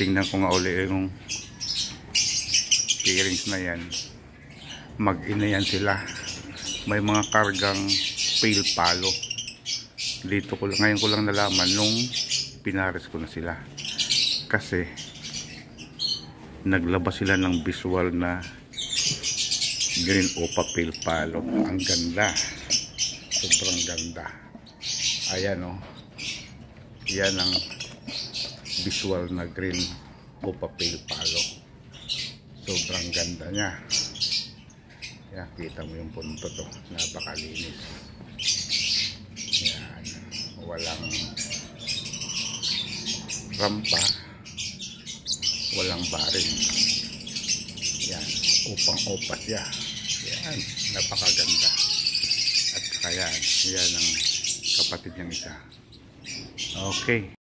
Titingnan ko nga uli yung bearings na yan. Mag-ina yan sila. May mga kargang fail palo. Dito ko lang, ngayon ko lang nalaman nung pinares ko na sila. Kasi naglabas sila ng visual na green opa fail palo. Ang ganda. Sobrang ganda. Ayan o. Yan ang visual na green opa fail palo. Sobrang ganda niya. Yan, kita mo yung punto to. Napakalinis. Yan. Walang rampa. Walang barin. Yan. Upang-opa siya. Yan. Napakaganda. At kaya, yan ang kapatid niyang isa. Okay.